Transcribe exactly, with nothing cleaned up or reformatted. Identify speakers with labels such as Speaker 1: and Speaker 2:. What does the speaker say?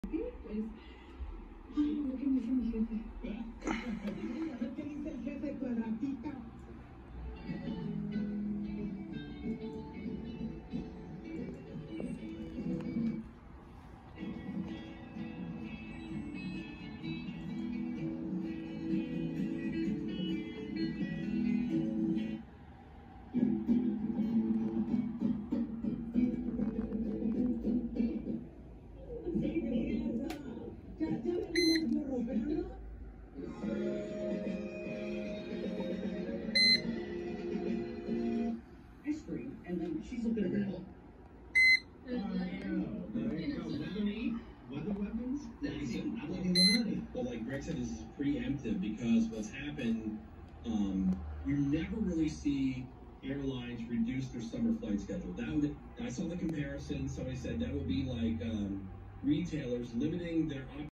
Speaker 1: Pues, ay, lo que me dice mi jefe. A ver qué dice el jefe, cuadratita. Ya, ya venimos, morro, pero no. Ice cream, and then she's looking at me.
Speaker 2: I know. Weather weapons? Listen, I'm like money. Well, like Greg said, this is preemptive because what's happened, um, you never really see airlines reduce their summer flight schedule. That would, I saw the comparison. Somebody said that would be like um, retailers limiting their